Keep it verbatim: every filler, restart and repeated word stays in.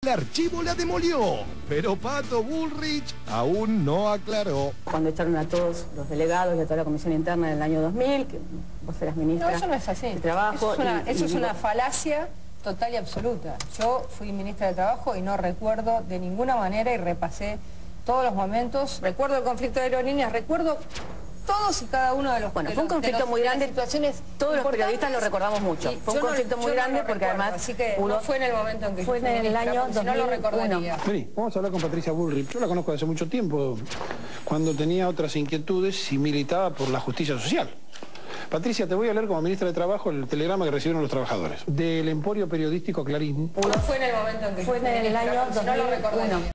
El archivo la demolió, pero Pato Bullrich aún no aclaró. Cuando echaron a todos los delegados y a toda la comisión interna en el año dos mil, que vos eras ministra. No, eso no es así. De Trabajo. Eso es una, y, eso y es digo, una falacia total y absoluta. Yo fui ministra de Trabajo y no recuerdo de ninguna manera, y repasé todos los momentos. Recuerdo el conflicto de aerolíneas, recuerdo todos y cada uno de los... Bueno, de fue un los- conflicto de los- muy de las grande, situaciones todos los importantes, periodistas lo recordamos mucho. y Fue un yo no- conflicto muy yo no grande lo porque recuerdo, además así que pudo- no fue en el momento en que fue yo fui en el ministra, año porque si no lo dos mil uno. recordaría. Vení, vamos a hablar con Patricia Bullrich. Yo la conozco desde hace mucho tiempo, cuando tenía otras inquietudes y militaba por la justicia social. Patricia, te voy a leer como ministra de Trabajo el telegrama que recibieron los trabajadores. Del Emporio Periodístico Clarín. No fue en el momento en que Fue yo fui en el ministra, año porque si no lo dos mil uno. recordaría.